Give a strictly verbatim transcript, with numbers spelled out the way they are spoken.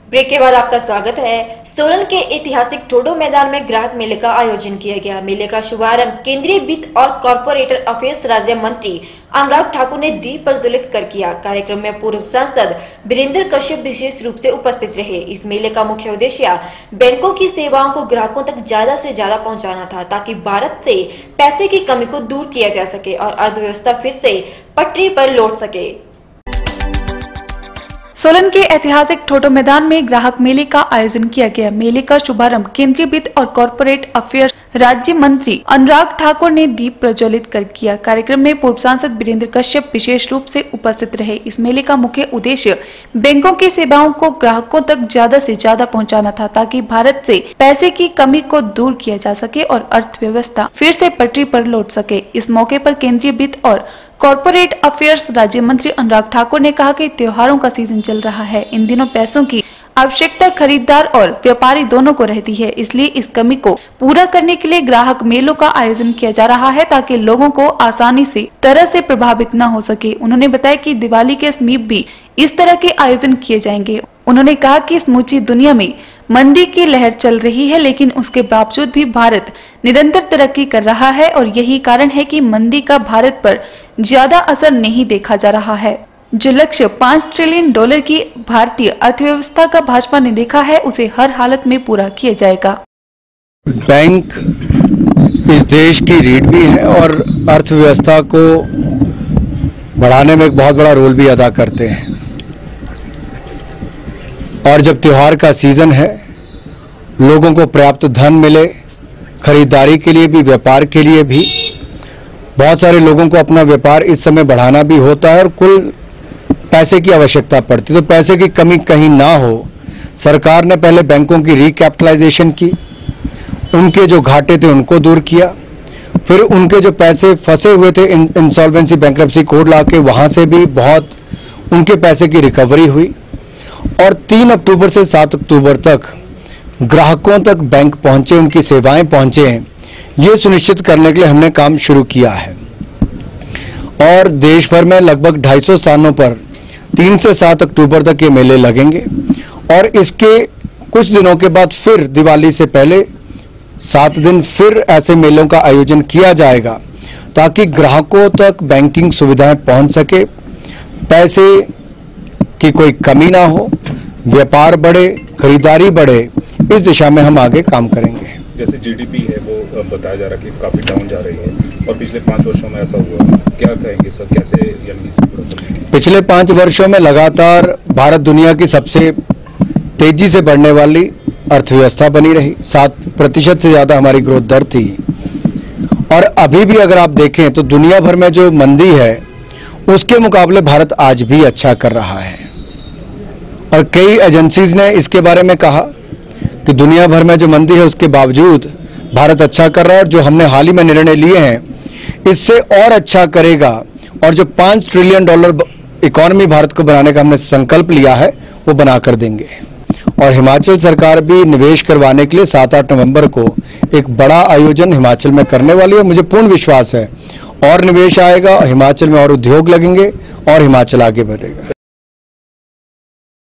Break के बाद आपका स्वागत है। सोलन के ऐतिहासिक ठोडो मैदान में ग्राहक मेले का आयोजन किया गया। मेले का शुभारंभ केंद्रीय वित्त और कॉर्पोरेट अफेयर्स राज्य मंत्री अनुराग ठाकुर ने दीप प्रज्वलित कर किया। कार्यक्रम में पूर्व सांसद वीरेंद्र कश्यप विशेष रूप से उपस्थित रहे। इस मेले का मुख्य उद्देश्य बैंकों की सेवाओं को ग्राहकों तक ज्यादा से ज्यादा पहुंचाना था, ताकि भारत से पैसे की कमी को दूर किया जा सके और अर्थव्यवस्था फिर से पटरी पर लौट सके। सोलन के ऐतिहासिक ठोडो मैदान में ग्राहक मेले का आयोजन किया गया। मेले का शुभारंभ केंद्रीय वित्त और कॉर्पोरेट अफेयर्स राज्य मंत्री अनुराग ठाकुर ने दीप प्रज्वलित कर किया। कार्यक्रम में पूर्व सांसद वीरेंद्र कश्यप विशेष रूप से उपस्थित रहे। इस मेले का मुख्य उद्देश्य बैंकों की सेवाओं को ग्राहकों तक ज्यादा से ज्यादा पहुंचाना था, ताकि भारत से पैसे की कमी को दूर किया जा सके और अर्थव्यवस्था फिर से पटरी पर लौट सके। इस मौके पर केंद्रीय वित्त और कॉर्पोरेट अफेयर्स राज्य मंत्री अनुराग ठाकुर ने कहा कि त्योहारों का सीजन चल रहा है। इन दिनों पैसों की आवश्यकता खरीदार और व्यापारी दोनों को रहती है, इसलिए इस कमी को पूरा करने के लिए ग्राहक मेलों का आयोजन किया जा रहा है, ताकि लोगों को आसानी से तरह से प्रभावित न हो सके। उन्होंने बताया कि दिवाली के समीप भी इस तरह के आयोजन किए जाएंगे। उन्होंने कहा कि समूची दुनिया में मंदी की लहर चल रही है, लेकिन उसके बावजूद भी भारत निरंतर तरक्की कर रहा है और यही कारण है कि मंदी का भारत पर ज्यादा असर नहीं देखा जा रहा है। जो लक्ष्य पाँच ट्रिलियन डॉलर की भारतीय अर्थव्यवस्था का भाजपा ने देखा है, उसे हर हालत में पूरा किया जाएगा। बैंक इस देश की रीढ़ भी है और अर्थव्यवस्था को बढ़ाने में एक बहुत बड़ा रोल भी अदा करते हैं। और जब त्योहार का सीजन है, लोगों को पर्याप्त धन मिले, खरीदारी के लिए भी, व्यापार के लिए भी। बहुत सारे लोगों को अपना व्यापार इस समय बढ़ाना भी होता है और कुल पैसे की आवश्यकता पड़ती है। तो पैसे की कमी कहीं ना हो, सरकार ने पहले बैंकों की रिकैपिटलाइजेशन की, उनके जो घाटे थे उनको दूर किया, फिर उनके जो पैसे फंसे हुए थे इंसॉल्वेंसी बैंक्रप्सी कोड ला के, वहाँ से भी बहुत उनके पैसे की रिकवरी हुई। और तीन अक्टूबर से सात अक्टूबर तक ग्राहकों तक बैंक पहुंचे, उनकी सेवाएं पहुंचे हैं, ये सुनिश्चित करने के लिए हमने काम शुरू किया है। और देश भर में लगभग ढाई सौ स्थानों पर तीन से सात अक्टूबर तक ये मेले लगेंगे और इसके कुछ दिनों के बाद फिर दिवाली से पहले सात दिन फिर ऐसे मेलों का आयोजन किया जाएगा, ताकि ग्राहकों तक बैंकिंग सुविधाएं पहुंच सके, पैसे की कोई कमी ना हो, व्यापार बढ़े, खरीदारी बढ़े। इस दिशा में हम आगे काम करेंगे। जैसे जीडीपी है वो बताया जा रहा है कि काफी डाउन जा रही है और पिछले पाँच वर्षों में ऐसा हुआ, क्या कहेंगे सर, कैसे एमडी से पूरा करेंगे? पिछले पाँच वर्षों में लगातार भारत दुनिया की सबसे तेजी से बढ़ने वाली अर्थव्यवस्था बनी रही। सात प्रतिशत से ज्यादा हमारी ग्रोथ दर थी। और अभी भी अगर आप देखें तो दुनिया भर में जो मंदी है, उसके मुकाबले भारत आज भी अच्छा कर रहा है। और कई एजेंसीज ने इसके बारे में कहा कि दुनिया भर में जो मंदी है उसके बावजूद भारत अच्छा कर रहा है, और जो हमने हाल ही में निर्णय लिए हैं इससे और अच्छा करेगा। और जो पाँच ट्रिलियन डॉलर इकोनॉमी भारत को बनाने का हमने संकल्प लिया है, वो बना कर देंगे। और हिमाचल सरकार भी निवेश करवाने के लिए सात आठ नवंबर को एक बड़ा आयोजन हिमाचल में करने वाली है। मुझे पूर्ण विश्वास है और निवेश आएगा, हिमाचल में और उद्योग लगेंगे और हिमाचल आगे बढ़ेगा।